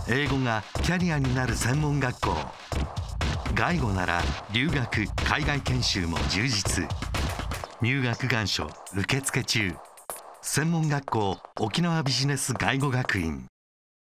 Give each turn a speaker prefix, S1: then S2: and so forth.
S1: 英語がキャリアになる専門学校。外語なら留学・海外研修も充実。入学願書受付中。専門学校沖縄ビジネス外語学院。